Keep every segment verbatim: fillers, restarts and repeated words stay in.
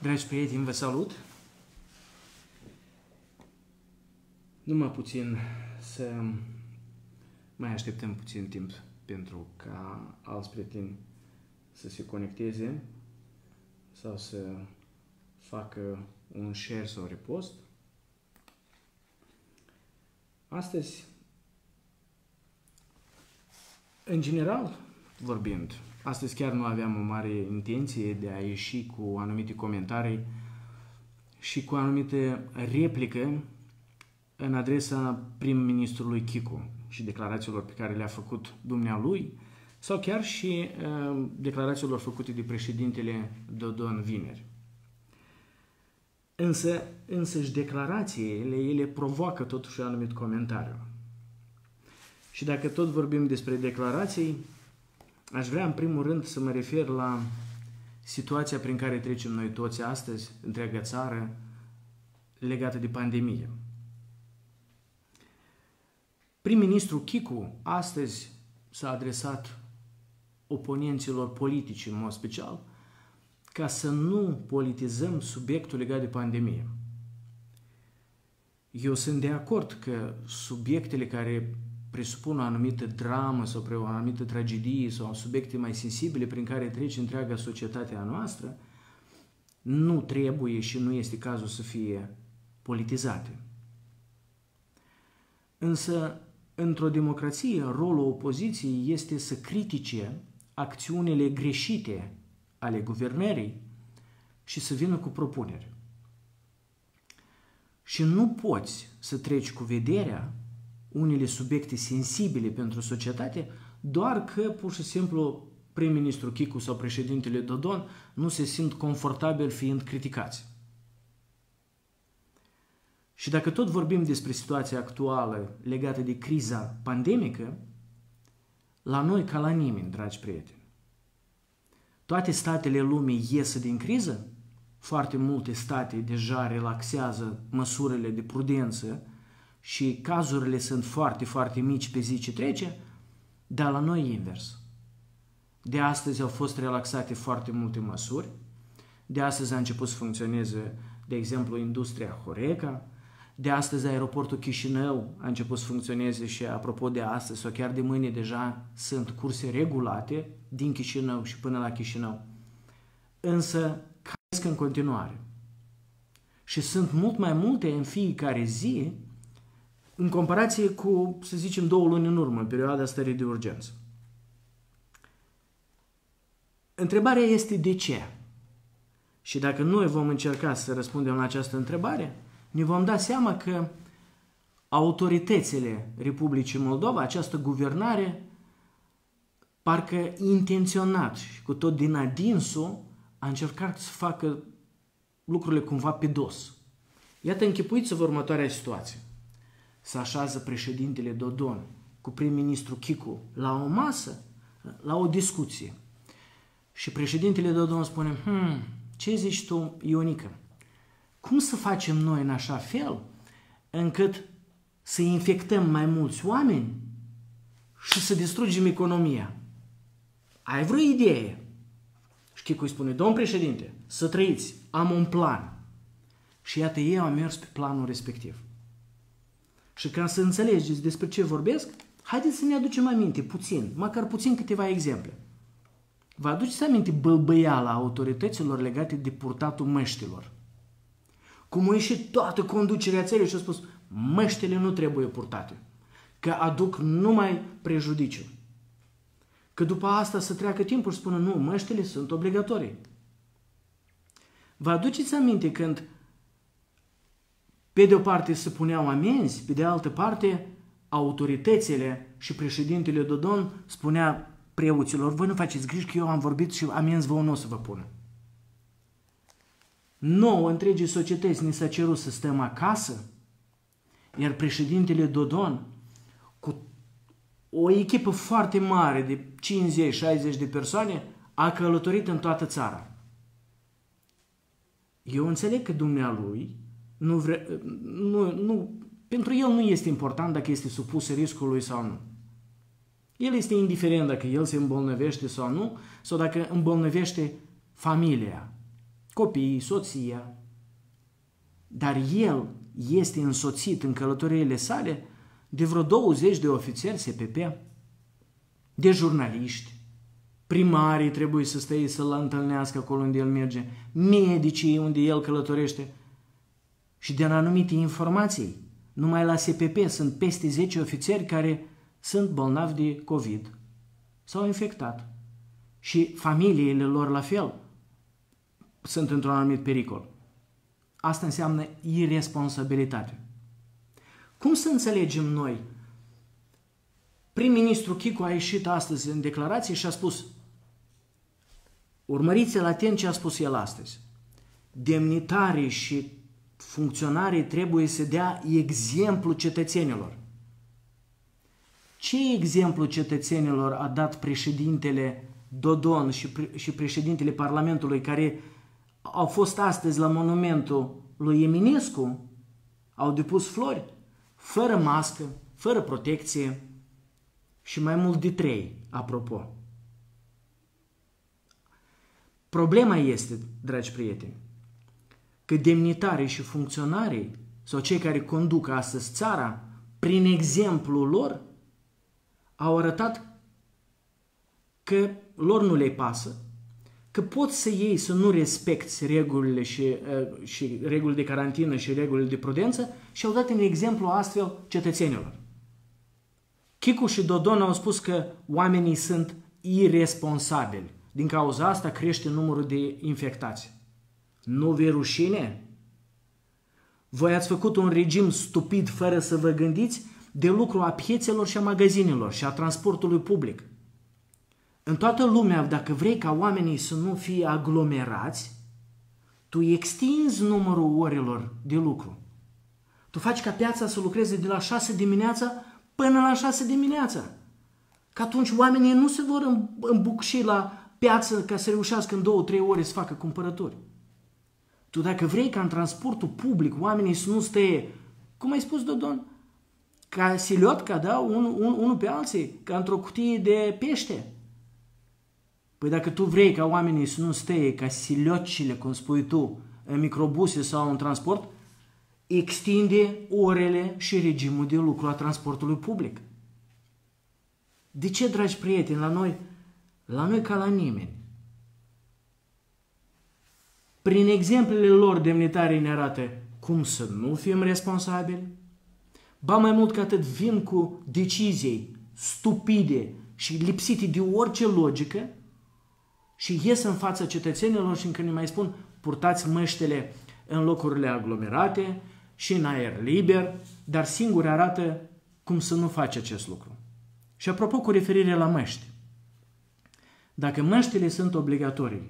Dragi prieteni, vă salut! Numai puțin să mai așteptăm puțin timp pentru ca alți prieteni să se conecteze sau să facă un share sau repost. Astăzi, în general vorbind, astăzi chiar nu aveam o mare intenție de a ieși cu anumite comentarii și cu anumite replică în adresa prim-ministrului Chicu și declarațiilor pe care le-a făcut dumnealui sau chiar și uh, declarațiilor făcute de președintele Dodon vineri. Însă, însăși declarațiile, ele provoacă totuși un anumit comentariu. Și dacă tot vorbim despre declarații, aș vrea în primul rând să mă refer la situația prin care trecem noi toți astăzi, întreaga țară, legată de pandemie. Prim-ministru Chicu astăzi s-a adresat oponenților politici în mod special ca să nu politizăm subiectul legat de pandemie. Eu sunt de acord că subiectele care presupun o anumită dramă sau o anumită tragedie sau subiecte mai sensibile prin care trece întreaga societate a noastră, nu trebuie și nu este cazul să fie politizate. Însă, într-o democrație, rolul opoziției este să critice acțiunile greșite ale guvernării și să vină cu propuneri. Și nu poți să treci cu vederea unele subiecte sensibile pentru societate, doar că, pur și simplu, prim-ministru Chicu sau președintele Dodon nu se simt confortabil fiind criticați. Și dacă tot vorbim despre situația actuală legată de criza pandemică, la noi ca la nimeni, dragi prieteni. Toate statele lumii ies din criză, foarte multe state deja relaxează măsurile de prudență și cazurile sunt foarte, foarte mici pe zi ce trece, dar la noi e invers. De astăzi au fost relaxate foarte multe măsuri, de astăzi a început să funcționeze, de exemplu, industria Horeca, de astăzi aeroportul Chișinău a început să funcționeze și, apropo de astăzi sau chiar de mâine, deja sunt curse regulate din Chișinău și până la Chișinău. Însă cresc în continuare. Și sunt mult mai multe în fiecare zi în comparație cu, să zicem, două luni în urmă, în perioada stării de urgență. Întrebarea este de ce? Și dacă noi vom încerca să răspundem la această întrebare, ne vom da seama că autoritățile Republicii Moldova, această guvernare, parcă intenționat și cu tot din adinsul, a încercat să facă lucrurile cumva pe dos. Iată, închipuiți-vă următoarea situație. Se așează președintele Dodon cu prim-ministru Chicu la o masă, la o discuție. Și președintele Dodon spune, hmm, ce zici tu, Ionică? Cum să facem noi în așa fel încât să infectăm mai mulți oameni și să distrugem economia? Ai vreo idee? Și Chicu îi spune, domn președinte, să trăiți, am un plan. Și iată, ei au mers pe planul respectiv. Și ca să înțelegeți despre ce vorbesc, haideți să ne aducem aminte puțin, măcar puțin câteva exemple. Vă aduceți aminte bălbăiala autorităților legate de purtatul măștilor? Cum a ieșit toată conducerea țării și a spus, măștile nu trebuie purtate, că aduc numai prejudiciu. Că după asta să treacă timpul și spună, nu, măștile sunt obligatorii. Vă aduceți aminte când pe de o parte se puneau amenzi, pe de altă parte autoritățile și președintele Dodon spunea preoților, voi nu faceți griji că eu am vorbit și amenzi vouă nu o să vă pună. Nouă întregii societăți ni s-a cerut să stăm acasă, iar președintele Dodon, cu o echipă foarte mare de cincizeci șaizeci de persoane, a călătorit în toată țara. Eu înțeleg că dumnealui, nu vre, nu, nu, pentru el nu este important dacă este supus riscului sau nu. El este indiferent dacă el se îmbolnăvește sau nu, sau dacă îmbolnăvește familia. copiii, soția, dar el este însoțit în călătoriile sale de vreo douăzeci de ofițeri S P P, de jurnaliști, primarii trebuie să stea să-l întâlnească acolo unde el merge, medicii unde el călătorește și din anumite informații. Numai la S P P sunt peste zece ofițeri care sunt bolnavi de COVID, s-au infectat și familiile lor la fel sunt într-un anumit pericol. Asta înseamnă irresponsabilitate. Cum să înțelegem noi? Prim-ministru Chicu a ieșit astăzi în declarație și a spus, urmăriți-l atent ce a spus el astăzi, demnitarii și funcționarii trebuie să dea exemplu cetățenilor. Ce exemplu cetățenilor a dat președintele Dodon și, pre și președintele Parlamentului care au fost astăzi la monumentul lui Eminescu, au depus flori, fără mască, fără protecție și mai mult de trei, apropo. Problema este, dragi prieteni, că demnitarii și funcționarii sau cei care conduc astăzi țara, prin exemplul lor, au arătat că lor nu le pasă, că poți să iei să nu respecti regulile și, uh, și regulile de carantină și regulile de prudență și au dat un exemplu astfel cetățenilor. Chicu și Dodon au spus că oamenii sunt irresponsabili. Din cauza asta crește numărul de infectați. Nu vi rușine? Voi ați făcut un regim stupid fără să vă gândiți de lucru a piețelor și a magazinelor și a transportului public. În toată lumea, dacă vrei ca oamenii să nu fie aglomerați, tu extinzi numărul orelor de lucru. Tu faci ca piața să lucreze de la șase dimineața până la șase dimineața. Că atunci oamenii nu se vor îmbucși la piață ca să reușească în două, trei ore să facă cumpărături. Tu dacă vrei ca în transportul public oamenii să nu stea, cum ai spus, Dodon, ca siliotca, da, unul un, un pe alții, ca într-o cutie de pește. Păi dacă tu vrei ca oamenii să nu stea ca siliotcile, cum spui tu, în microbuse sau în transport, extinde orele și regimul de lucru a transportului public. De ce, dragi prieteni, la noi, la noi ca la nimeni? Prin exemplele lor, demnitarii ne arată cum să nu fim responsabili, ba mai mult ca atât vin cu decizii stupide și lipsite de orice logică și ies în fața cetățenilor și încă ne mai spun purtați măștile în locurile aglomerate și în aer liber, dar singuri arată cum să nu faci acest lucru. Și apropo cu referire la măști, dacă măștile sunt obligatorii,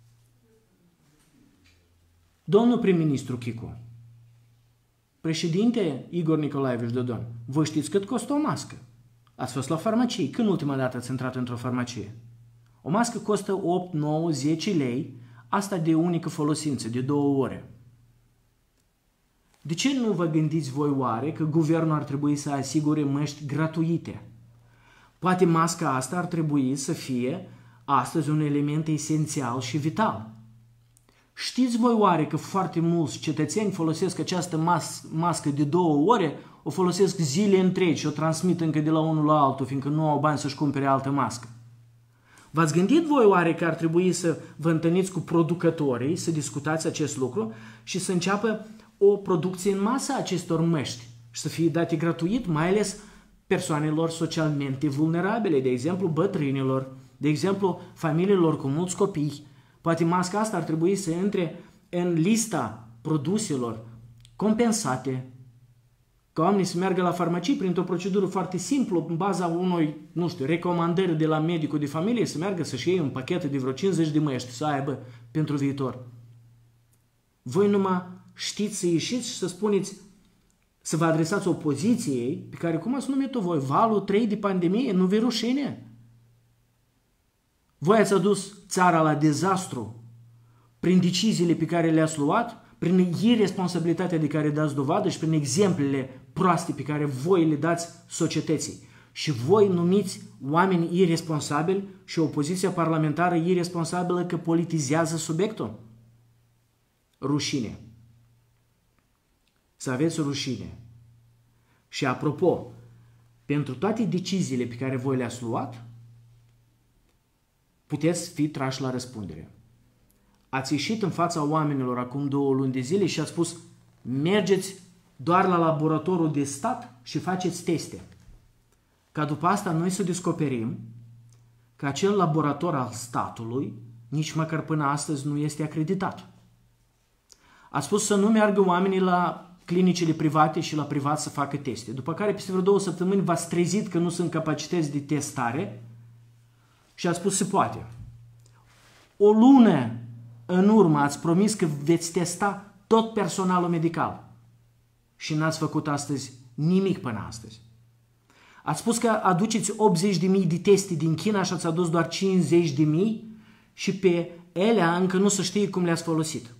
domnul prim-ministru Chicu, președinte Igor Nicolaevici Dodon, voi știți cât costă o mască? Ați fost la farmacie. Când ultima dată ați intrat într-o farmacie? O mască costă opt, nouă, zece lei, asta de unică folosință, de două ore. De ce nu vă gândiți voi oare că guvernul ar trebui să asigure măști gratuite? Poate masca asta ar trebui să fie astăzi un element esențial și vital. Știți voi oare că foarte mulți cetățeni folosesc această mas mască de două ore, o folosesc zile întregi și o transmit încă de la unul la altul, fiindcă nu au bani să-și cumpere altă mască? V-ați gândit voi oare că ar trebui să vă întâlniți cu producătorii, să discutați acest lucru și să înceapă o producție în masă a acestor măști și să fie date gratuit, mai ales persoanelor socialmente vulnerabile, de exemplu bătrânilor, de exemplu familiilor cu mulți copii. Poate masca asta ar trebui să intre în lista produselor compensate, ca oamenii să meargă la farmacie printr-o procedură foarte simplă, în baza unui, nu știu, recomandări de la medicul de familie, să meargă să-și iei un pachet de vreo cincizeci de măști să aibă pentru viitor. Voi numai știți să ieșiți și să spuneți, să vă adresați opoziției, pe care, cum ați numit-o voi, valul trei de pandemie, nu vi rușine? Voi ați adus țara la dezastru prin deciziile pe care le-ați luat, prin irresponsabilitatea de care dați dovadă și prin exemplele proaste pe care voi le dați societății. Și voi numiți oameni irresponsabili și opoziția parlamentară irresponsabilă că politizează subiectul. rușine. Să aveți rușine. Și apropo, pentru toate deciziile pe care voi le-ați luat, puteți fi trași la răspundere. Ați ieșit în fața oamenilor acum două luni de zile și ați spus: mergeți doar la laboratorul de stat și faceți teste. Ca după asta noi să descoperim că acel laborator al statului nici măcar până astăzi nu este acreditat. Ați spus să nu meargă oamenii la clinicile private și la privat să facă teste. După care, peste vreo două săptămâni, v-ați trezit că nu sunt capacități de testare și ați spus se poate. O lună în urmă ați promis că veți testa tot personalul medical și n-ați făcut astăzi nimic până astăzi. Ați spus că aduceți optzeci de mii de teste din China și ați adus doar cincizeci de mii și pe ele încă nu se știe cum le-ați folosit.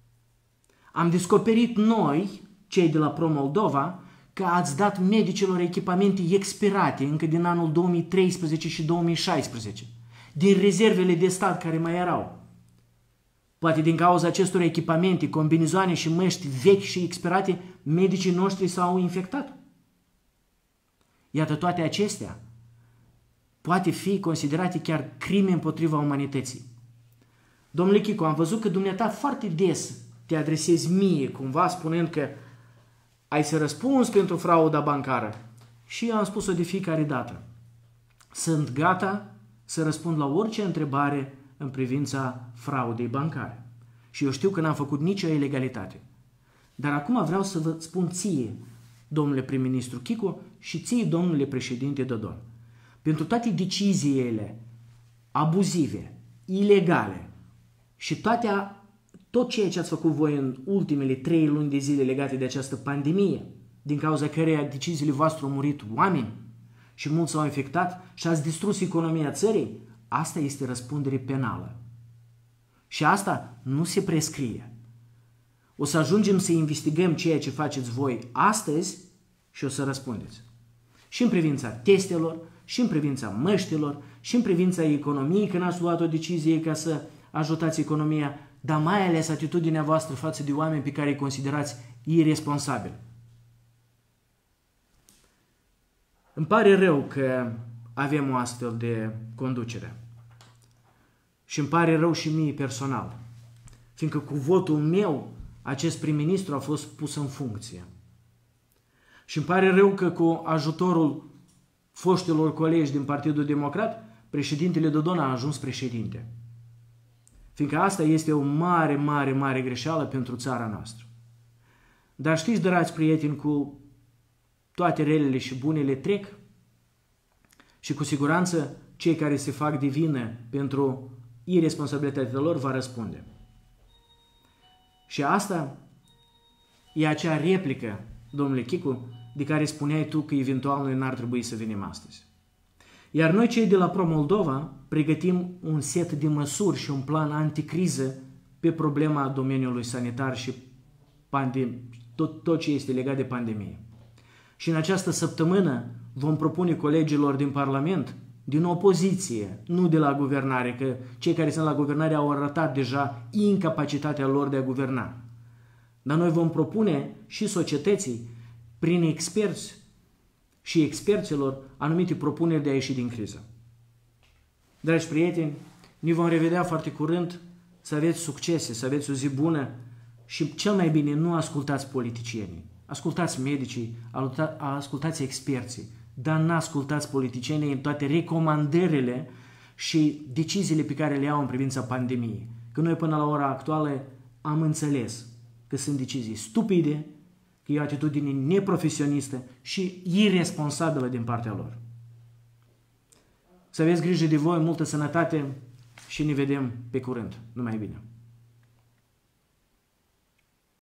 Am descoperit noi, cei de la Pro-Moldova, că ați dat medicilor echipamente expirate încă din anul două mii treisprezece și două mii șaisprezece, din rezervele de stat care mai erau. Poate din cauza acestor echipamente, combinizoane și măști vechi și expirate, medicii noștri s-au infectat. Iată, toate acestea poate fi considerate chiar crime împotriva umanității. Domnule Chicu, am văzut că dumneata foarte des te adresezi mie, cumva spunând că ai să răspunzi pentru frauda bancară. Și eu am spus-o de fiecare dată. Sunt gata să răspund la orice întrebare în privința fraudei bancare. Și eu știu că n-am făcut nicio ilegalitate. Dar acum vreau să vă spun ție, domnule prim-ministru Chicu, și ție, domnule președinte Dodon, pentru toate deciziile abuzive, ilegale și toate, tot ceea ce ați făcut voi în ultimele trei luni de zile legate de această pandemie, din cauza căreia deciziile voastre au murit oameni și mulți s-au infectat și ați distrus economia țării, asta este răspundere penală. Și asta nu se prescrie. O să ajungem să investigăm ceea ce faceți voi astăzi și o să răspundeți. Și în privința testelor, și în privința măștilor, și în privința economiei, când ați luat o decizie ca să ajutați economia, dar mai ales atitudinea voastră față de oameni pe care îi considerați irresponsabili. Îmi pare rău că avem o astfel de conducere. Și îmi pare rău și mie personal, fiindcă cu votul meu acest prim-ministru a fost pus în funcție. Și îmi pare rău că cu ajutorul foștilor colegi din Partidul Democrat, președintele Dodon a ajuns președinte. Fiindcă asta este o mare, mare, mare greșeală pentru țara noastră. Dar știți, dragi prieteni, cu toate relele și bunele trec și cu siguranță cei care se fac de vină pentru irresponsabilitatea lor va răspunde. Și asta e acea replică, domnule Chicu, de care spuneai tu că eventual noi n-ar trebui să venim astăzi. Iar noi, cei de la Pro-Moldova, pregătim un set de măsuri și un plan anticriză pe problema domeniului sanitar și tot, tot ce este legat de pandemie. Și în această săptămână vom propune colegilor din Parlament, din opoziție, nu de la guvernare, că cei care sunt la guvernare au arătat deja incapacitatea lor de a guverna. Dar noi vom propune și societății, prin experți și experților, anumite propuneri de a ieși din criză. Dragi prieteni, ne vom revedea foarte curând, să aveți succese, să aveți o zi bună și cel mai bine nu ascultați politicienii. Ascultați medicii, ascultați experții, dar nu ascultați politicienii în toate recomandările și deciziile pe care le iau în privința pandemiei. Că noi până la ora actuală am înțeles că sunt decizii stupide, că e o atitudine neprofesionistă și irresponsabilă din partea lor. Să aveți grijă de voi, multă sănătate și ne vedem pe curând. Numai bine!